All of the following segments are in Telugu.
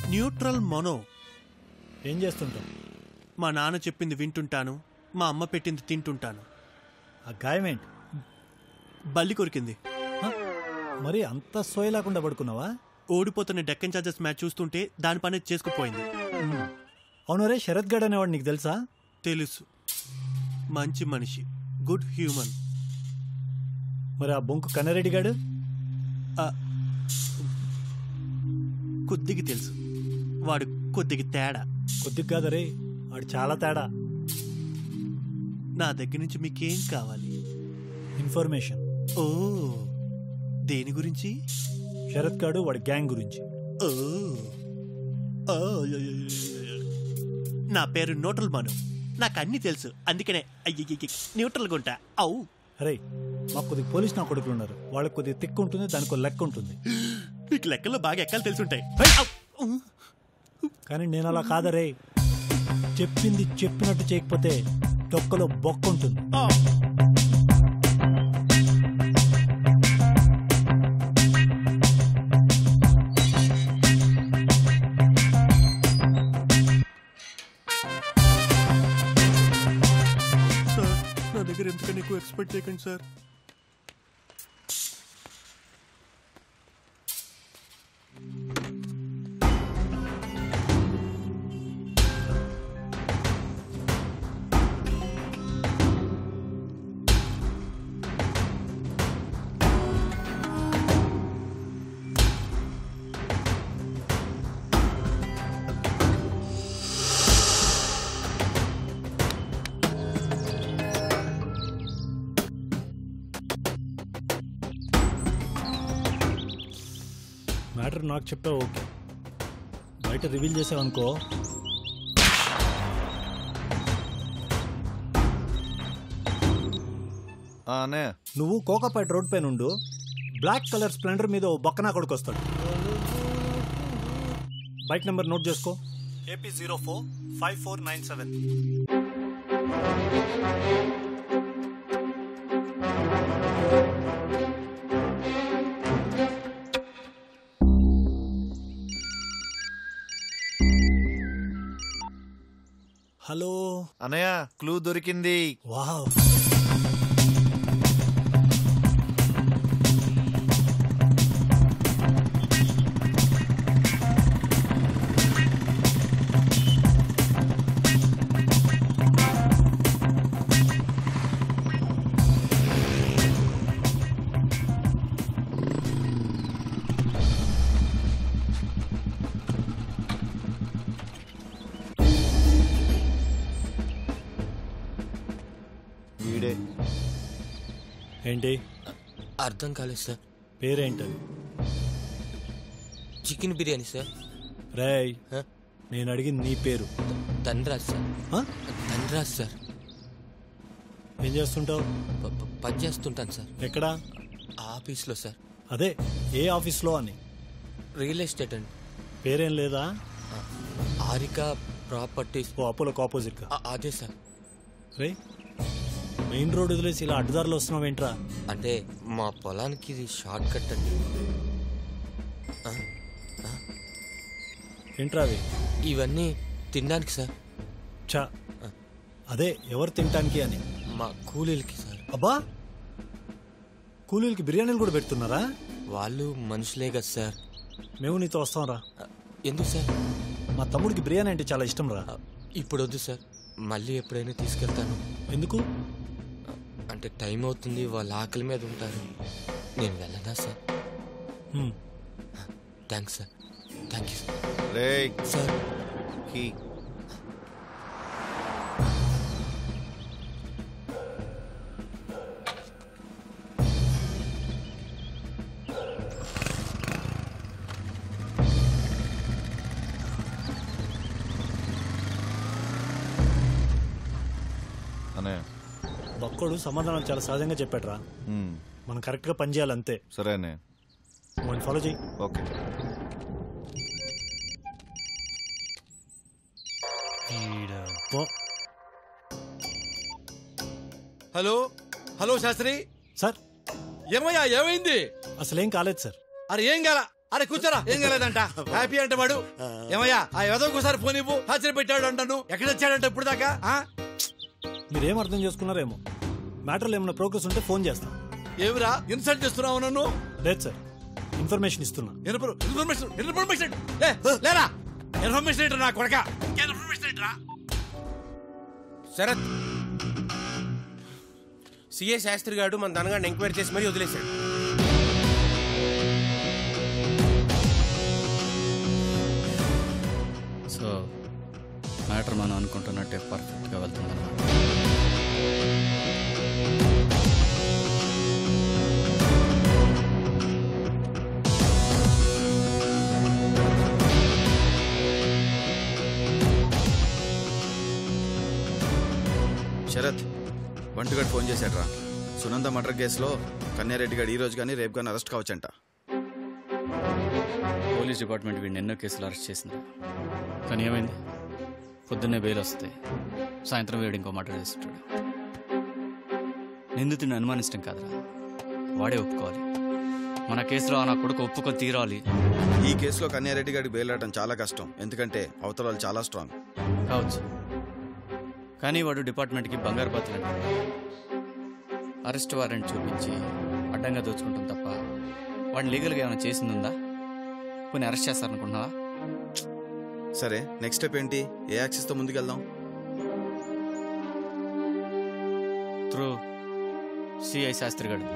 న్యూట్రల్ మనో. ఏం చేస్తుంటాం? మా నాన్న చెప్పింది వింటుంటాను, మా అమ్మ పెట్టింది తింటుంటాను. ఆ గాయమేంటి? బల్లి కొరికింది. మరి అంత సోయ లేకుండా పడుకున్నావా? ఓడిపోతున్న డెక్కన్ చార్జర్స్ మ్యాచ్ చూస్తుంటే దాని పని చేసుకుపోయింది. అవునరే, శరత్ గడ్ అనేవాడు నీకు తెలుసా? తెలుసు, మంచి మనిషి, గుడ్ హ్యూమన్. మరి ఆ బొంకు కన్నారెడ్డి గాడు? కొద్దిగా తెలుసు, వాడు కొద్దిగా తేడా. కొద్దిగా కాదరే, వాడు చాలా తేడా. నా దగ్గర నుంచి మీకేం కావాలి? ఇన్ఫర్మేషన్. ఓ, దేని గురించి? శరత్ గాడు వాడి గ్యాంగ్ గురించి. నా పేరు న్యూట్రల్ మను, నాకు అన్ని తెలుసు, అందుకనే న్యూట్రల్గా ఉంటా. అవు అరే, మాకు కొద్దిగా పోలీస్ నా కొడుకులు ఉన్నారు, వాళ్ళకి కొద్దిగా తిక్కు ఉంటుంది, దానికి ఒక లెక్క ఉంటుంది. మీకు లెక్కల్లో బాగా ఎక్కలు తెలుసుంటాయి. కానీ నేను అలా కాదరే, చెప్పింది చెప్పినట్టు చేయకపోతే డొక్కలో బొక్క ఉంటుంది. నా దగ్గర ఎందుకని ఎక్కువ ఎక్స్పెక్ట్ చేయకండి సార్. మ్యాటర్ నాకు చెప్పావు ఓకే, బయట రివీల్ చేసావనుకో నువ్వు కోకాపేట రోడ్ పైన ఉండు, బ్లాక్ కలర్ స్ప్లెండర్ మీద ఓ బక్కనా కొడుకు వస్తాడు. బైక్ నెంబర్ నోట్ చేసుకో, AP 045497. హలో అన్నయ్య, క్లూ దొరికింది. వావ్, ఏంటి? అర్థం కాలేదు సార్. పేరేంటది? Chicken biryani sir. రేయ్, నేను అడిగింది నీ పేరు. ధనరాజ్ సార్. ధనరాజ్ సార్. ఏం చేస్తుంటావు? పని చేస్తుంటాను సార్. ఎక్కడా? ఆఫీస్లో సార్. అదే, ఏ ఆఫీస్లో అని? రియల్ ఎస్టేట్ అండి. పేరేం లేదా? ఆరిక ప్రాపర్టీస్. ఓ, అపోలోకి ఆపోజిట్ గా. అదే సార్. రే, మెయిన్ రోడ్ వదిలేసి ఇలా అడ్డదారిలో వస్తున్నావేంట్రా? అంటే మా పొలానికి ఇది షార్ట్ కట్ అండి. ఏంట్రా అవి? ఇవన్నీ తినడానికి సార్. చా, అదే ఎవరు తినటానికి అని? మా కూలీలకి సార్. అబ్బా, కూలీలకి బిర్యానీలు కూడా పెడుతున్నారా? వాళ్ళు మనుషులే కదా సార్. మేము నీతో వస్తాంరా. ఎందుకు సార్? మా తమ్ముడికి బిర్యానీ అంటే చాలా ఇష్టం రా. ఇప్పుడు వద్దు సార్, మళ్ళీ ఎప్పుడైనా తీసుకెళ్తాను. ఎందుకు? అంటే టైం అవుతుంది, వాళ్ళ ఆకలి మీద ఉంటారు. నేను వెళ్ళనా sir? Thanks sir. Thank you sir. బక్కోడు సమాధానం చాలా సహజంగా చెప్పాడురా. మనం కరెక్ట్గా పని చేయాలంతే. సరేనే, వాడిని ఫాలో చేయి. Okay. Hello hello Shastri sir. ఏమయ్యా, ఏమైంది? అసలేం కాలేదు సార్. అరే ఏం కాల? అరే కూర్చోరా, ఏం కాలేదంట. హ్యాపీ అంటే వాడు. ఏమయ్యా ఆ ఎదోకోసారి ఫోన్ ఇవ్వు, హాజరు పెట్టాడు అంటాను. ఎక్కడ వచ్చాడంట ఇప్పుడు దాకా? మీరేం అర్థం చేసుకున్నారేమో. మ్యాటర్లో ఏమైనా ప్రోగ్రెస్ ఉంటే ఫోన్ చేస్తాం. ఏమిరా ఇన్సల్ట్ చేస్తున్నావు నన్ను? లేదు సార్, ఇన్ఫర్మేషన్ ఇస్తున్నా. ఇన్ఫర్మేషన్ లేరా? ఇన్ఫర్మేషన్ ఏంటరా నా కొడక? ఇన్ఫర్మేషన్ ఏంట్రా? శరత్, సిఏ శాస్త్రి గారు మన దనగాడిని ఎంక్వైరీ చేసి మరీ వదిలేశాడు. సో మ్యాటర్ మనం అనుకుంటున్నట్టే పర్ఫెక్ట్గా వెళ్తుందన్నమాట. శరత్, బంటుగాడు ఫోన్ చేశాడు రా. సునంద మర్డర్ కేసులో కన్యారెడ్డి గారు ఈ రోజు కానీ రేపు కానీ అరెస్ట్ కావచ్చంట. పోలీస్ డిపార్ట్మెంట్ వీడిని ఎన్నో కేసులు అరెస్ట్ చేసింది. కానీ ఏమైంది? పొద్దున్నే బెయిల్ వస్తే సాయంత్రం వీడు ఇంకో మర్డర్ చేస్తుంటాడు. నిందితుడిని అనుమానించడం కాదురా, వాడే ఒప్పుకోవాలి. మన కేసులో నా కొడుకు ఒప్పుకొని తీరాలి. ఈ కేసులో కన్యారెడ్డి గారికి బెయిల్ రావడం చాలా కష్టం, ఎందుకంటే అవతల వాళ్ళు చాలా స్ట్రాంగ్. కావచ్చు, కానీ వాడు డిపార్ట్మెంట్కి బంగారు బాతులు. అరెస్ట్ వారెంట్ చూపించి అడ్డంగా దోచుకుంటాం తప్ప వాడిని లీగల్గా ఏమైనా చేసిందా? కొన్ని అరెస్ట్ చేస్తారనుకుంటున్నావా? సరే, నెక్స్ట్ స్టెప్ ఏంటి? ఏ యాక్సిస్తో ముందుకెళ్దాం? త్రూ సిఐ శాస్త్రి గారు.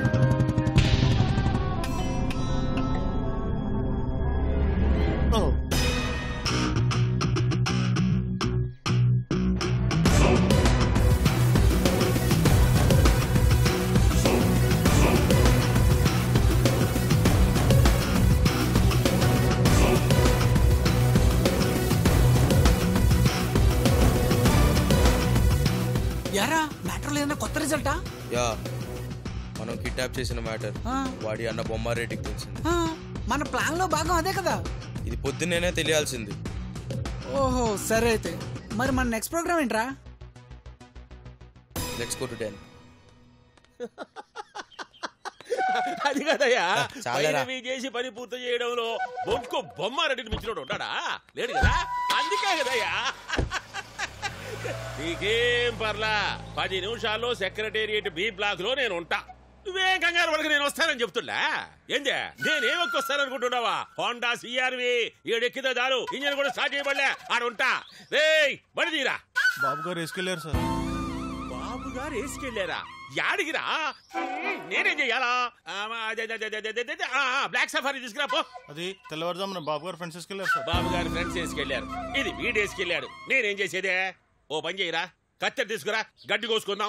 కొత్త రిజల్టా? యా, మనం కిడ్నాప్ చేసిన మ్యాటర్ వాడి అన్న బొమ్మారెడ్డికి తెలిసింది. మన ప్లాన్ లో భాగం అదే కదా. ఇది పొద్దున్నేనే తెలియాల్సింది. ఓహో, సరే అయితే మరి మన నెక్స్ట్ ప్రోగ్రామ్ ఏంట్రా? Let's go to 10. అది కదయ్యా, చేసి పని పూర్తి చేయడంలో బొట్టుకు బొమ్మారెడ్డిని మించినోడు ఉంటాడా? లేడు కదా, అందుకే కదయ్యా. నీకేం పర్లా, 10 నిమిషాల్లో సెక్రటేరియట్ బి బ్లాక్ లో నేను ఉంటా. నువ్వేం కంగారు వరకు నేను వస్తానని చెప్తున్నా. ఏందే, నేనేం వస్తాననుకుంటున్నావా? హోండా సిఆర్వి 7 ఎక్కితే చాలు, ఇంజన్ కూడా స్టార్ట్ చేయబడలే, ఆడుంటా. రేయ్ బండి తీరా. బాబు గారు వేసుకెళ్లారు సార్. బాబు గారు వేసుకెళ్లారా? యాడిగిరా? నేనేం చెయ్యాలా? బ్లాక్ సఫారీ తీసుకురా పో. అది తెల్లవారుజామున బాబు గారు ఫ్రెండ్స్ వేసుకెళ్లారు సార్. బాబు గారు ఫ్రెండ్స్ వేసుకెళ్లారు, ఇది వీడేసుకెళ్ళాడు. నేనేం చేసేదే? ఓ పని చేయరా, కత్తెర తీసుకురా, గడ్డి కోసుకుందాం.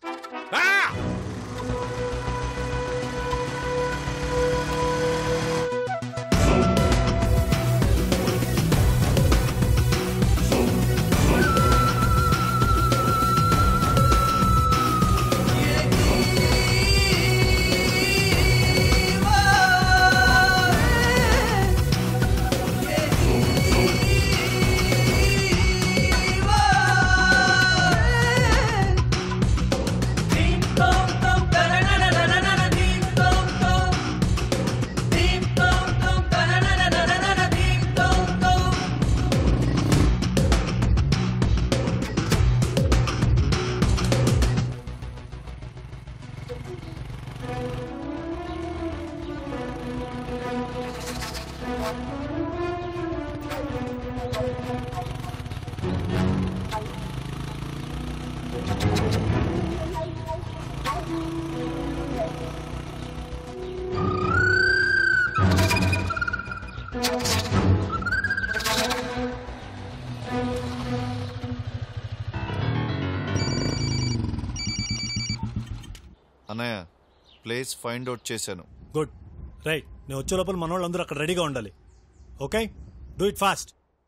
అన్నయ్య, ప్లేస్ ఫైండ్ అవుట్ చేశాను. Good, right. నేను వచ్చే లోపల మన వాళ్ళందరూ అక్కడ రెడీగా ఉండాలి. Okay, do it fast.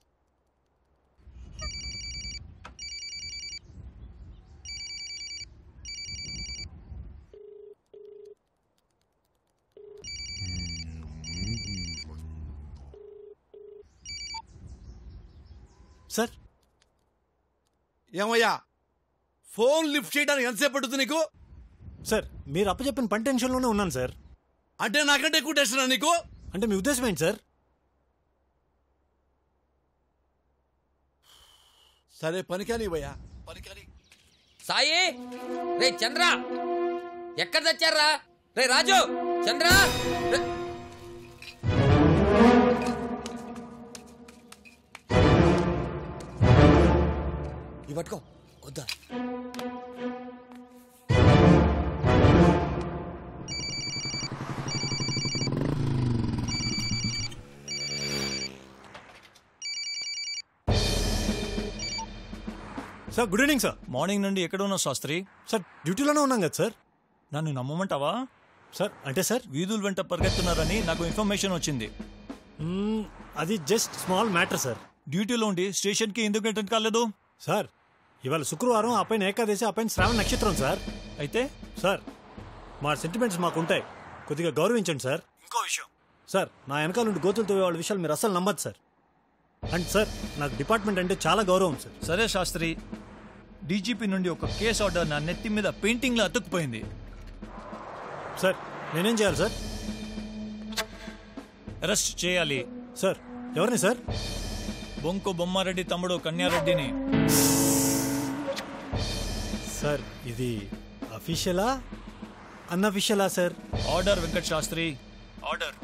Sir, ఏమయ్యా ఫోన్ లిఫ్ట్ చేయడానికి ఎంతసేపు పడుతుంది నీకు? సార్, మీరు అప్పచెప్పిన పని టెన్షన్లోనే ఉన్నాను సార్. అంటే నాకంటే ఎక్కువ టెన్షన్ నీకు? అంటే మీ ఉద్దేశం ఏంటి సార్? సరే పనికాని భయ్యా, పనికాని. సాయి, రే చంద్ర, ఎక్కడ తెచ్చారా? రే రాజు, చంద్ర, ఇవి పట్టుకో. వద్దా? Sir good evening sir. Morning నుండి ఎక్కడ ఉన్నావు శాస్త్రి? సార్ డ్యూటీలోనే ఉన్నాం కదా సార్. నన్ను నమ్మమంటావా? సార్ అంటే సార్ వీధుల వెంట పరిగెత్తున్నారని నాకు ఇన్ఫర్మేషన్ వచ్చింది. అది జస్ట్ స్మాల్ మ్యాటర్ సార్. డ్యూటీలో ఉండి స్టేషన్కి ఎందుకు అటెండ్ కాలేదు? సార్ ఇవాళ శుక్రవారం, ఆ పైన ఏకాదశి, ఆ పైన శ్రావణ నక్షత్రం సార్. అయితే సార్ మా సెంటిమెంట్స్ మాకు ఉంటాయి, కొద్దిగా గౌరవించండి సార్. ఇంకో విషయం సార్, నా వెనకాల నుండి గోతులు తవ్వే వాళ్ళ విషయాలు మీరు అస్సలు నమ్మద్దు సార్. అండ్ సార్ నాకు డిపార్ట్మెంట్ అంటే చాలా గౌరవం సార్. సరే శాస్త్రి, డీజీపీ నుండి ఒక కేసు ఆర్డర్ నా నెత్తి మీద పెయింటింగ్లో అతుక్కుపోయింది. సార్ నేనేం చేయాలి సార్? అరెస్ట్ చేయాలి. సార్ ఎవరిని సార్? బొంకు బొమ్మారెడ్డి తమ్ముడు కన్యారెడ్డిని. సార్ ఇది అఫీషియలా అన్అఫీషియలా sir? Order Venkat Shastri, order.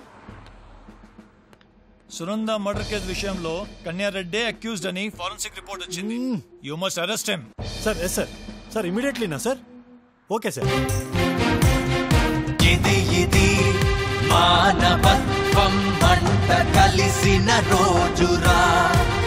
Sunanda murder case విషయంలో కన్యారెడ్డి అక్యూజ్డ్ అని ఫారెన్సిక్ రిపోర్ట్ వచ్చింది. You must arrest him. Sir yes sir. Sir ఇమీడియట్లీనా సార్? Okay sir. ఇది మానవత్వం మంట కలిసిన రోజురా.